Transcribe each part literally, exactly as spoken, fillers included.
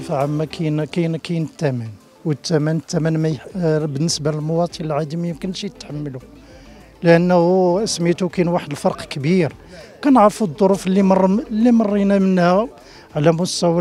بصفه عامه كاين كاين كاين الثمن، والثمن الثمن ما يح... بالنسبه للمواطن العادي ما يمكنش يتحمله، لانه سميتو كاين واحد الفرق كبير. كنعرفوا الظروف اللي مر اللي مرينا منها على مستوى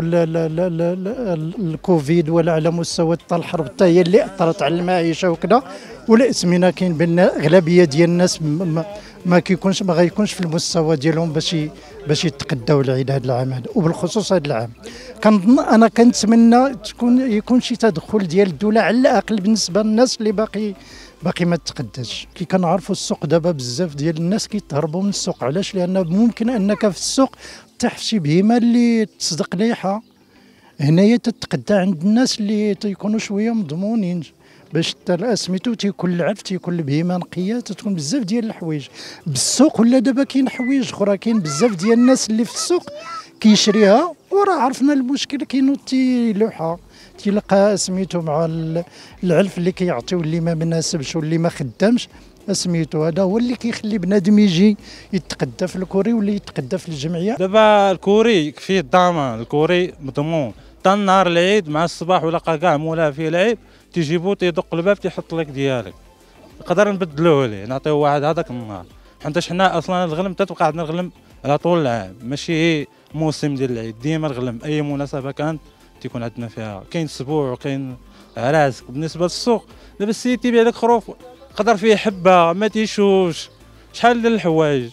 الكوفيد ولا على مستوى الحرب حتى هي اللي اثرت على المعيشه وكذا، ولا سمينا كاين بان اغلبيه ديال الناس ما, ما كيكونش ما غيكونش في المستوى ديالهم باش باش يتقداو العيد هذا العام هذا، وبالخصوص هذا العام. كنظن انا كنتمنى تكون يكون شي تدخل ديال الدوله على الاقل بالنسبه للناس اللي باقي باقي ما تقداش. كي كنعرفوا السوق دابا بزاف ديال الناس كيتهربوا من السوق، علاش؟ لان ممكن انك في السوق طيح شي بهيمه اللي تصدق ليحه، هنايا تتقدى عند الناس اللي تيكونوا شويه مضمونين باش سميتو تيكون العلف تيكون البهيمه نقيه، تتكون بزاف ديال الحوايج بالسوق. ولا دابا كاين حوايج اخرى، كاين بزاف ديال الناس اللي في السوق كيشريها، وراه عرفنا المشكل كاينو تيلوحها تيلقى سميتو مع العلف اللي كيعطيو اللي ما مناسبش واللي ما خدامش، سميتو هذا هو اللي كيخلي بنادم يجي يتقدى في الكوري ولا يتقدى في الجمعيه. دابا الكوري فيه الضمان، الكوري مضمون حتى نهار العيد مع الصباح ولا كاع مولاه فيه العيب تيجيبو تيدق الباب تيحط لك ديالك، نقدر نبدلوه ليه نعطيوه واحد هذاك النهار، حيت حنا اصلا الغلم تتبقى عندنا الغلم على طول العام، ماشي موسم ديال العيد، ديما الغلم اي مناسبه كانت تيكون عندنا فيها، كاين سبوع وكاين عراس. بالنسبه للسوق دابا السيد تيبيع لك خروف قدر فيه حبه ما تيشوش، شحال ديال الحوايج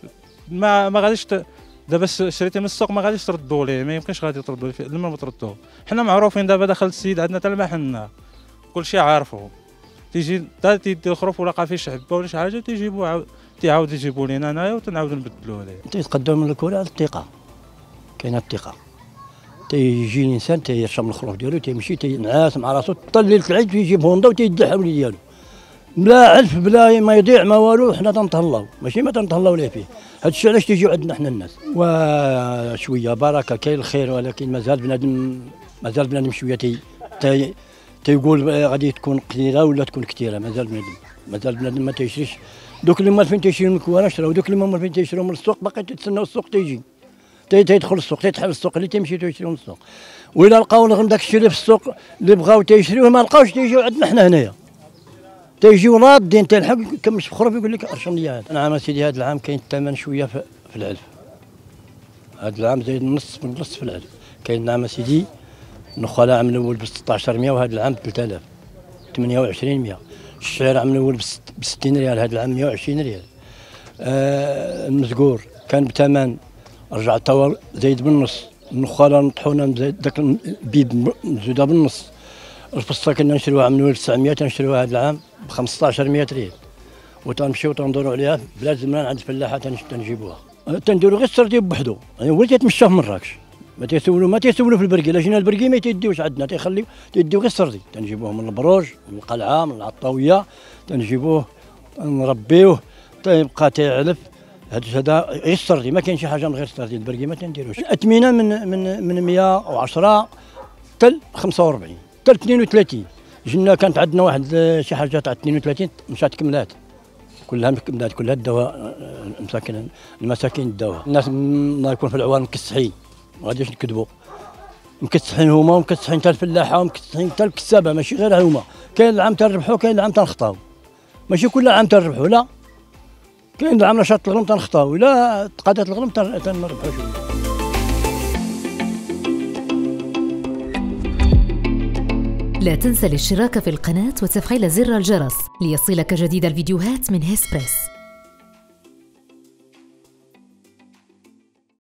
ما ما غاديش دابا شريتي من السوق ما غاديش تردوا ليه، ما يمكنش غادي تردوا ليه لما ما تردوه. حنا معروفين دابا دخل السيد عندنا حتى المحنه كلشي عارفو، تيجي حتى تيدي الخروف ولا لقى فيه شي حبه ولا شي حاجه تيجيبوه تيعاود يجيبوا لينا هنايا وتنعاودوا نبدلوه ليه. تيتقداو من الكوري على الثقه، كاينه الثقه، تيجي الانسان تيشرب الخروف ديالو تيمشي تينعس مع راسو حتى ليله العيد تيجيب هوندا وتيدي حولي ديالو بلا علف بلا ما يضيع ما والو. حنا تنتهلاو ماشي ما تنتهلاو ليه فيه، هذا الشيء علاش تيجيو عندنا حنا الناس. وشويه بركه كاين الخير، ولكن مازال بنادم مازال بنادم شويه تي, تي تيقول غادي تكون قليله ولا تكون كثيره، مازال بنادم مازال بنادم ما تيشريش. دوك اللي مالفين تيشريو من الكواره شراو، دوك اللي مالفين تيشريو من السوق باقي تيتسناو السوق تيجي تيدخل السوق تيتحل السوق اللي تيمشيو تيشريو من السوق. وإلا لقاو الغنم داك الشيء اللي في السوق اللي بغاو تيشريوه ما لقاوش تيجيو عندنا حنا هنايا، تيجيو رادين تيلحق كمش بخروف يقول لك ارشم لي هذا. نعم سيدي هذا العام كاين الثمن شويه في, في العلف، هذا العام زايد النص من النص في العلف. كاين نعم سيدي النخاله عام الاول ب ستة عشر مية وهذا العام ب ثلاثة آلاف ثمانية وعشرين مية. الشعير عام الاول ب ستين ريال هذا العام مية وعشرين ريال. آه المزقور كان بثمن رجع توا زايد بالنص. النخاله مطحونه داك البيب مزوده بالنص. الفصه كنا نشريوها عام الاول تسعمية تنشريوها هذا العام ب خمسطاش مية ريال، وتنمشيو تندوروا عليها بلاد زمان عند الفلاحه تنجيبوها. تنديروا غير السردين بوحدو، يعني هو اللي تيتمشى في مراكش، ما تيسولوا ما تيسولوا في البرقي، لا جينا البرقي ما تيديوش عندنا، تيخليو تيديو غير السردين. تنجيبوه من البروج من القلعه من العطاويه، تنجيبوه نربيوه تيبقى تيعلف. هذا غير السردي، ما كاين شي حاجه من غير السردي. البرقي ما تنديروش. الاثمنه من من من مية وعشرة حتى خمسة وأربعين حتى اثنين وثلاثين. جينا كانت عندنا واحد شي حاجه تاع اثنين وثلاثين مشات كملات، كلها مكملات، كلها الدواء المساكن المساكين الدواء. الناس الله يكون في العوان مكسحين، ما غاديش نكذبوا، مكسحين هما ومكسحين حتى الفلاحه ومكسحين حتى الكسابه، ماشي غير هما. كاين العام تنربحوا كاين العام تنخطاو، ماشي كل عام تنربحوا، لا كاين العام نشاط الغنم تنخطاو، لا تقادات الغنم تنربحوا شويه. لا تنسى الاشتراك في القناة وتفعيل زر الجرس ليصلك جديد الفيديوهات من هسبريس.